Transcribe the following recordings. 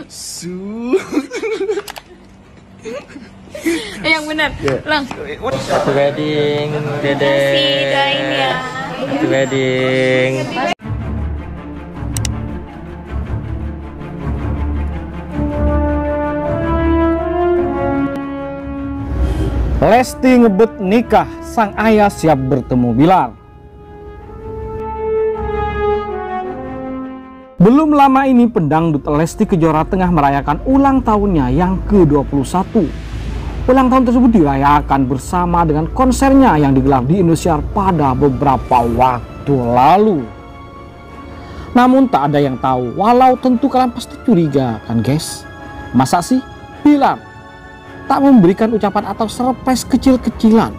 Yang benar. Ulang. Happy wedding, Dede. Kasih doain ya. Happy wedding. Lesti ngebet nikah, sang ayah siap bertemu Bilar. Belum lama ini pendangdut Lesti Kejora tengah merayakan ulang tahunnya yang ke-21. Ulang tahun tersebut dirayakan bersama dengan konsernya yang digelar di Indosiar pada beberapa waktu lalu. Namun tak ada yang tahu, walau tentu kalian pasti curiga kan guys. Masa sih Bilar tak memberikan ucapan atau surprise kecil-kecilan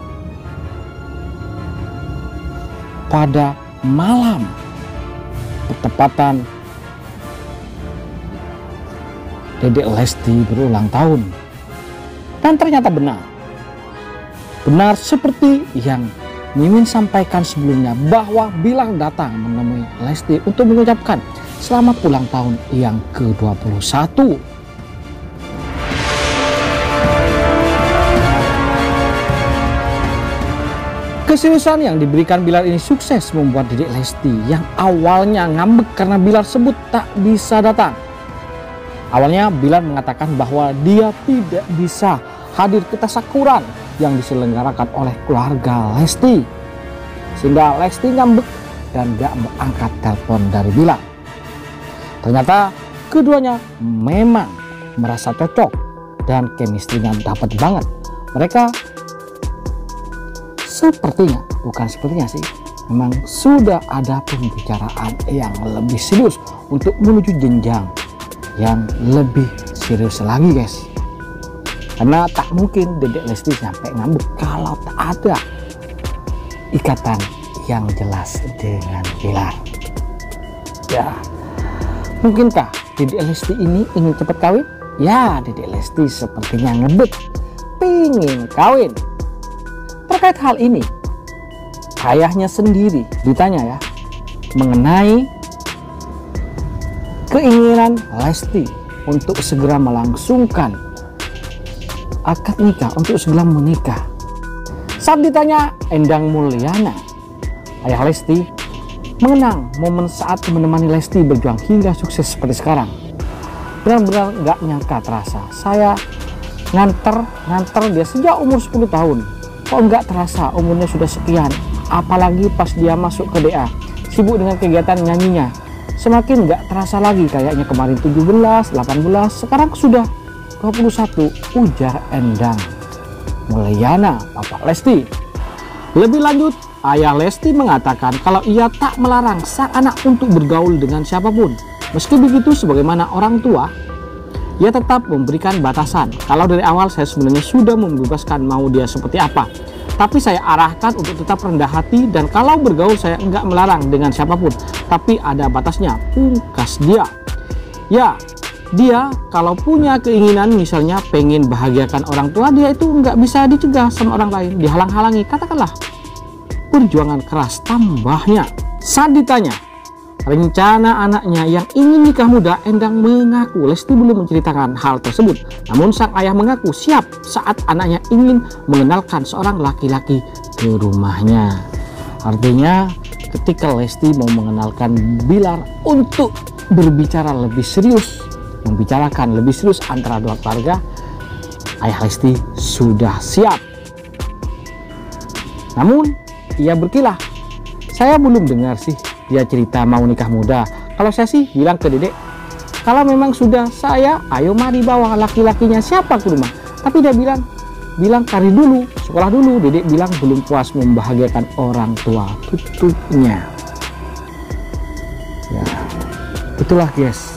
pada malam bertepatan Dedek Lesti berulang tahun. Dan ternyata benar seperti yang Mimin sampaikan sebelumnya, bahwa Bilar datang menemui Lesti untuk mengucapkan selamat ulang tahun yang ke-21. Keseriusan yang diberikan Bilar ini sukses membuat Dedek Lesti yang awalnya ngambek karena Bilar sebut tak bisa datang. Awalnya Bilar mengatakan bahwa dia tidak bisa hadir ke tasyakuran yang diselenggarakan oleh keluarga Lesti, sehingga Lesti ngambek dan gak mengangkat telepon dari Bilar. Ternyata keduanya memang merasa cocok dan chemistry-nya dapat banget. Mereka bukan sepertinya sih, memang sudah ada pembicaraan yang lebih serius untuk menuju jenjang yang lebih serius lagi guys. Karena tak mungkin Dedek Lesti sampai ngambek kalau tak ada ikatan yang jelas dengan Bilar. Ya, mungkinkah Dedek Lesti ini ingin cepat kawin? Ya, Dedek Lesti sepertinya ngebet pingin kawin. Terkait hal ini, ayahnya sendiri ditanya ya mengenai keinginan Lesti untuk segera melangsungkan akad nikah, untuk segera menikah. Saat ditanya Endang Mulyana, ayah Lesti mengenang momen saat menemani Lesti berjuang hingga sukses seperti sekarang. Benar-benar gak nyangka terasa, saya nganter dia sejak umur 10 tahun. Kok nggak terasa umurnya sudah sekian, apalagi pas dia masuk ke DA sibuk dengan kegiatan nyanyinya. Semakin nggak terasa lagi, kayaknya kemarin 17, 18, sekarang sudah 21, ujar Endang Mulyana, Bapak Lesti. Lebih lanjut, ayah Lesti mengatakan kalau ia tak melarang sang anak untuk bergaul dengan siapapun. Meski begitu, sebagaimana orang tua, ia tetap memberikan batasan. Kalau dari awal saya sebenarnya sudah membebaskan mau dia seperti apa, tapi saya arahkan untuk tetap rendah hati, dan kalau bergaul saya enggak melarang dengan siapapun, tapi ada batasnya, pungkas dia. Ya, dia kalau punya keinginan misalnya pengen bahagiakan orang tua, dia itu enggak bisa dicegah sama orang lain, dihalang-halangi, katakanlah perjuangan keras, tambahnya. Saat ditanya rencana anaknya yang ingin nikah muda, Endang mengaku Lesti belum menceritakan hal tersebut. Namun sang ayah mengaku siap saat anaknya ingin mengenalkan seorang laki-laki ke rumahnya. Artinya ketika Lesti mau mengenalkan Bilar untuk berbicara lebih serius, membicarakan lebih serius antara dua keluarga, ayah Lesti sudah siap. Namun ia berkilah, saya belum dengar sih dia cerita mau nikah muda. Kalau saya sih bilang ke Dedek, kalau memang sudah saya, ayo mari bawa laki-lakinya siapa ke rumah. Tapi dia bilang cari dulu, sekolah dulu. Dedek bilang belum puas membahagiakan orang tua, tutupnya. Ya, itulah guys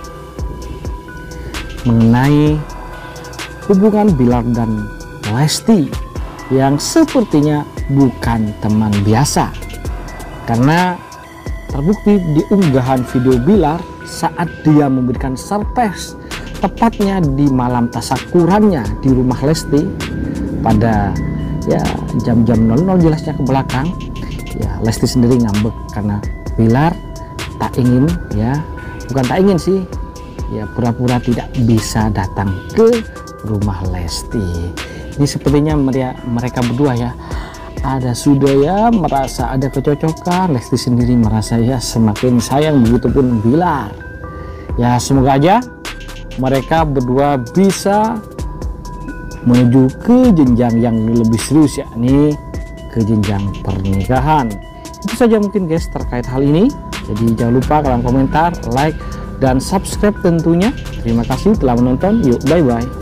mengenai hubungan Bilar dan Lesti yang sepertinya bukan teman biasa. Karena terbukti di unggahan video Bilar saat dia memberikan surprise tepatnya di malam tasyakurannya di rumah Lesti pada ya jam-jam 00 jelasnya ke belakang. Ya, Lesti sendiri ngambek karena Bilar tak ingin, ya bukan tak ingin sih, ya pura-pura tidak bisa datang ke rumah Lesti. Ini sepertinya mereka berdua ya sudah ya merasa ada kecocokan. Lesti sendiri merasa ya semakin sayang, begitupun Bilar. Ya semoga aja mereka berdua bisa menuju ke jenjang yang lebih serius, yakni ke jenjang pernikahan. Itu saja mungkin guys terkait hal ini. Jadi jangan lupa kalian komentar, like, dan subscribe tentunya. Terima kasih telah menonton. Yuk, bye bye.